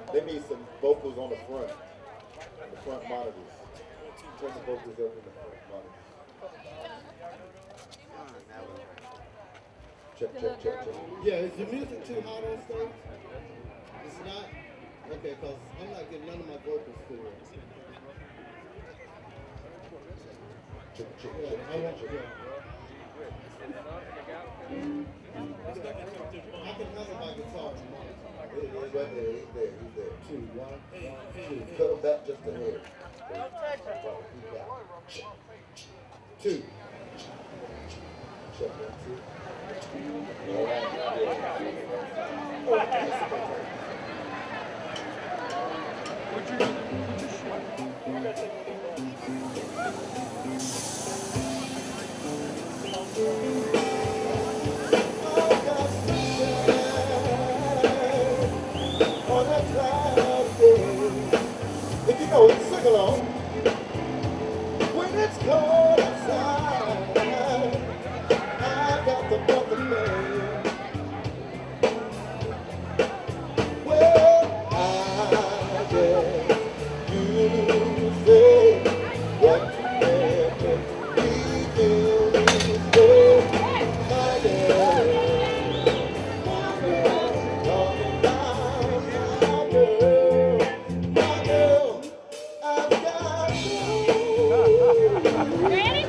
They need some vocals on the front monitors. Turn the vocals up in the front monitors. Check, check, check, check. Yeah, is the music too hot on stage? It's not? Okay, because I'm not getting none of my vocals through. Check, check, Yeah, check, I want check, you. check. I can handle my guitar tomorrow. He's right there, he's there, he's there. Two, one, two. Cut him back just a hair. Two. Check one, two. All right. If you know it, sing along. When it's cold outside, I got the bucket man. Well, I guess you say what you never be doing. My girl, talking about my girl. I've got you. Ready?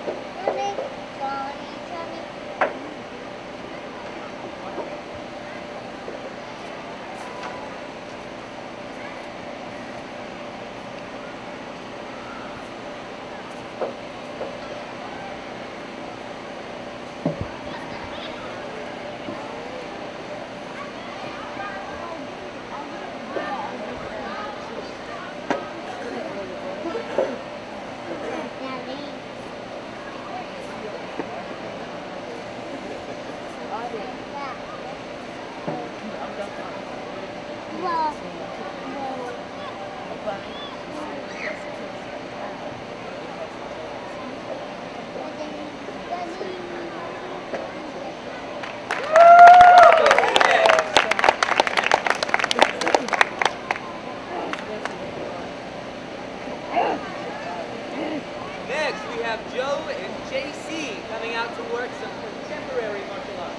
Next, we have Joe and JC coming out to work some contemporary martial arts.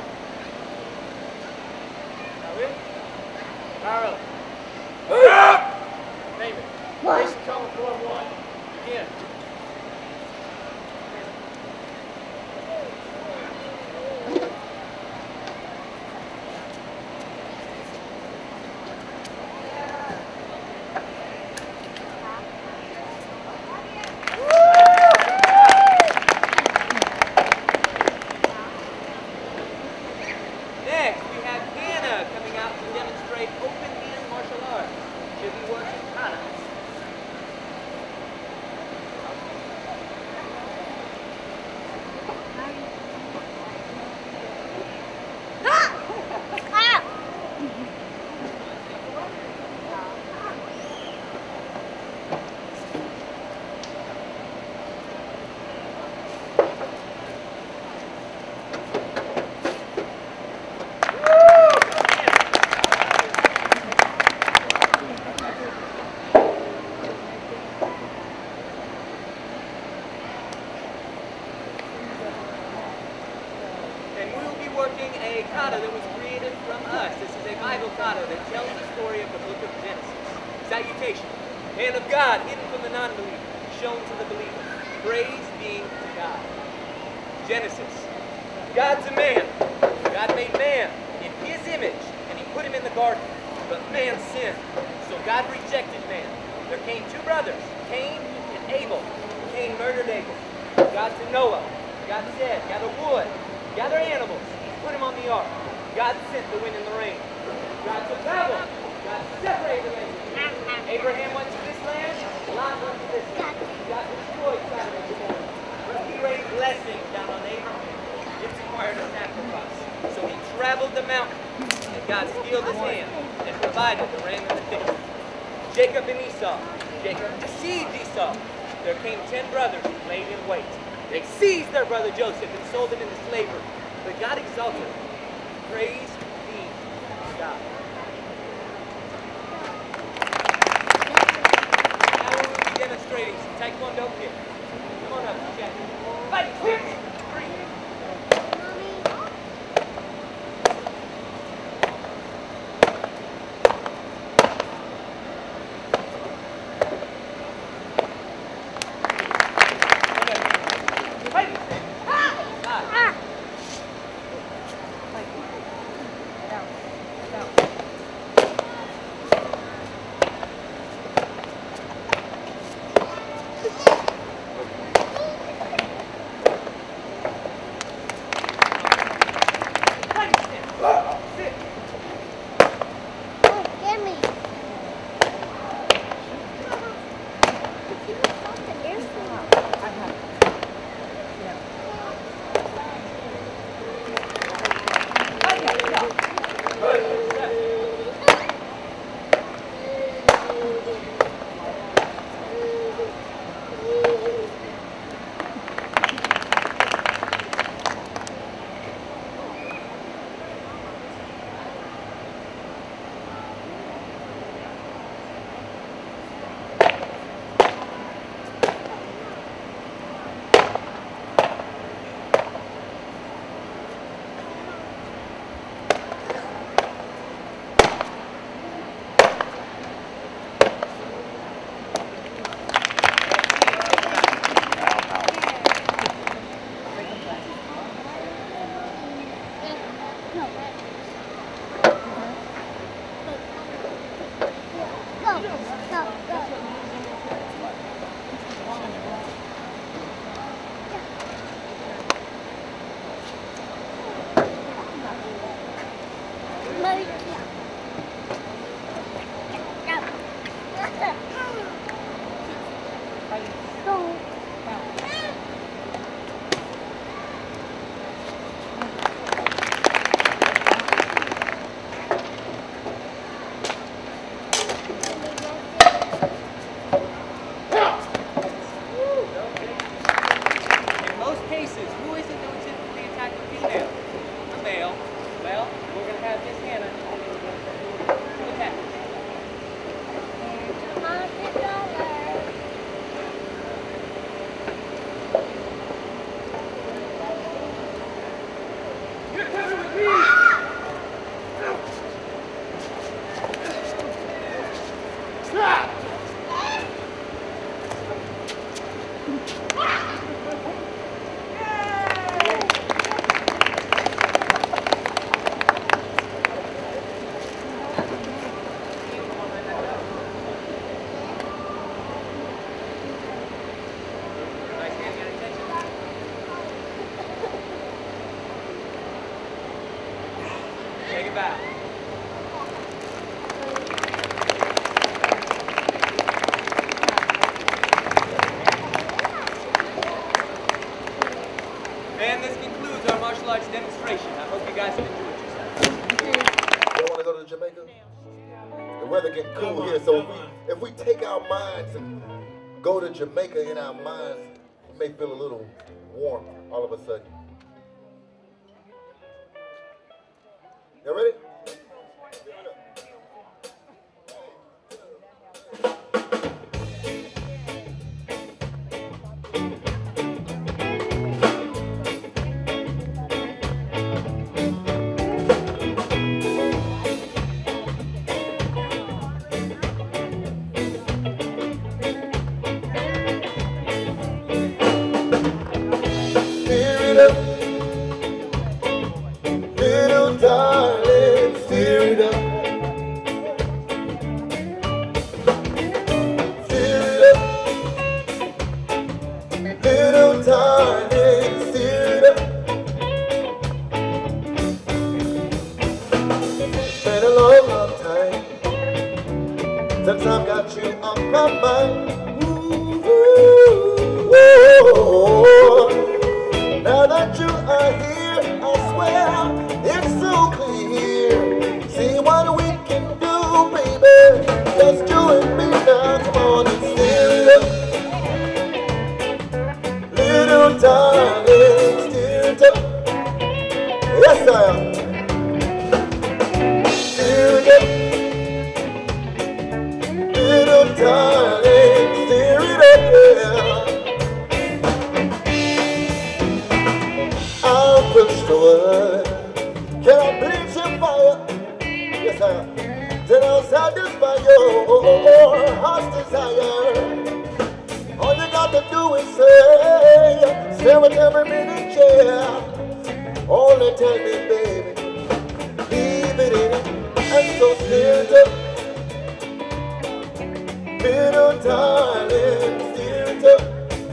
Carl. Name it. Basic cover form 1. Begin. Next, we have Hannah coming out to demonstrate open hand martial arts. She'll be working kata. And we will be working a kata that was created from us. This is a Bible kata that tells the story of the book of Genesis. Salutation. Hand of God hidden from the non-believer, shown to the believer. Praise be to God. Genesis. God's a man. God made man in his image, and he put him in the garden. But man sinned, so God rejected man. There came two brothers, Cain and Abel. Cain murdered Abel. God to Noah. God said, gather wood, gather animals, put them on the ark. God sent the wind and the rain. God to Babel. God separated the nations. Abraham went to this land, Lot went to this land. God destroyed Sodom and Gomorrah. But he rained blessings down on Abraham. It required a sacrifice. So he traveled the mountain, and God steeled his hand and provided the rain and the thicket. Jacob and Esau. Jacob deceived Esau. There came 10 brothers who laid in wait. They seized their brother Joseph and sold him into slavery. But God exalted him. Praise be to God. Now we will be demonstrating some Taekwondo kicks. Come on up, Jack. Fight! Three. cases, who is it that would typically attack a female? A male. Well, we're going to have Miss Hannah to attack. You're coming with me! Stop! Nice hand, got attention. Take it back. And this concludes our martial arts demonstration. I hope you guys have enjoyed yourselves. You want to go to Jamaica? The weather getting cool here, so if we take our minds and go to Jamaica in our minds, it may feel a little warm all of a sudden. You ready? Little darling, steer it up. Steer it up. Little darling, steer it up. It's been a long, long time since I've got you on my mind. Ooh, ooh, ooh. Now that you are here, I swear it's so clear. See what we can do, baby. Just you and me now. Come on and steer it up. Little darling, steer it up. Yes, I am. Steer it up. Little darling, steer it up, yeah. I'll push the wood. Can I bleach your fire? Yes, I am. Then I'll satisfy your heart's desire. All you got to do is say, stare at every minute, yeah. Only tell me, baby, leave it in it. And so steer it up. Little darling, steer it up.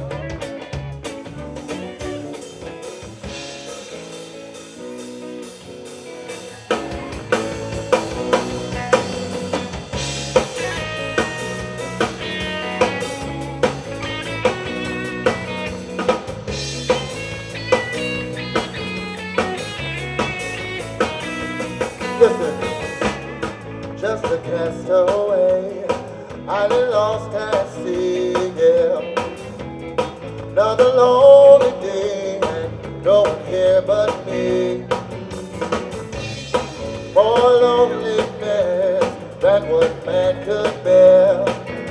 Listen, just a castaway, island lost at sea, yeah. Another lonely day, and no one here but me. More loneliness than what man could bear.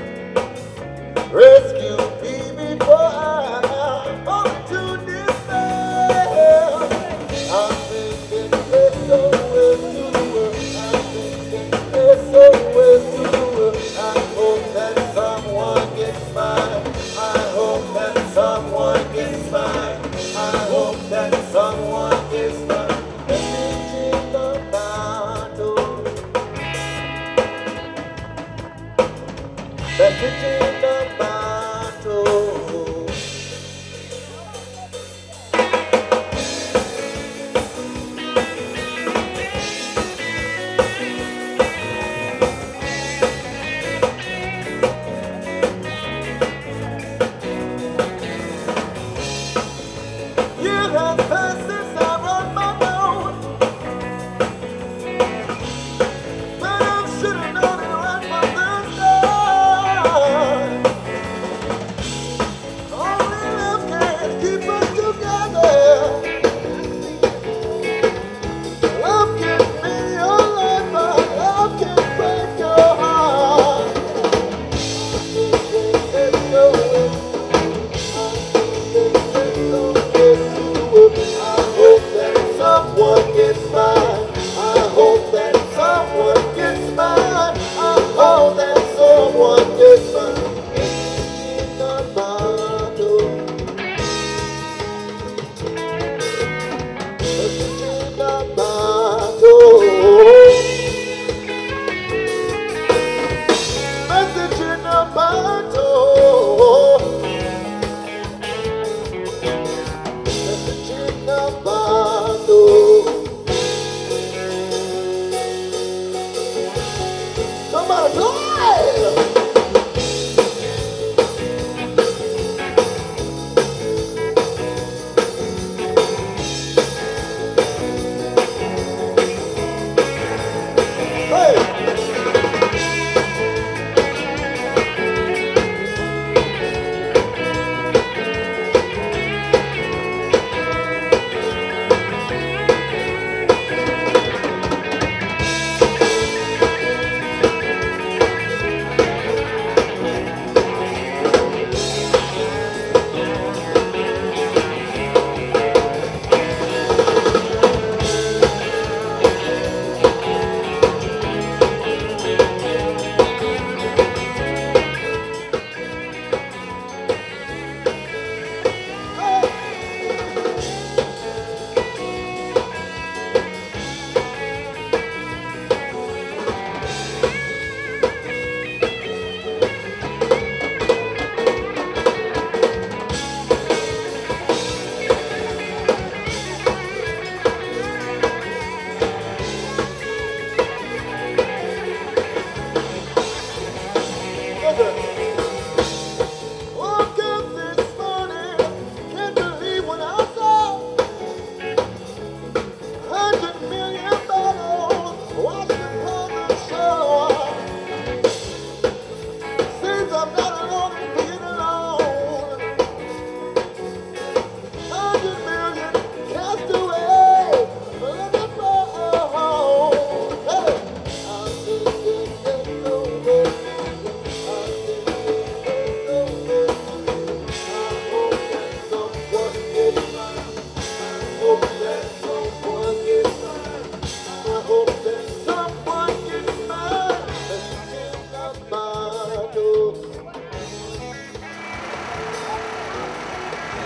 Rescue me before I fall to despair. I'm thinking there's no way to the world. I'm thinking there's no way to the world. I hope that someone gets mine. I hope that someone gets mine. I hope that someone gets mine. Message in the bottle.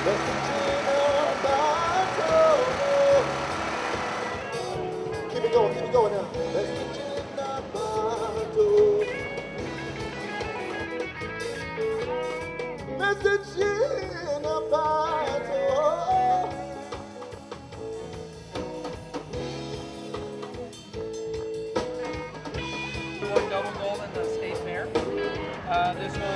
Message in a bottle. Keep it going now. Message in a bottle. Message in a bottle. Double gold in the state fair. This one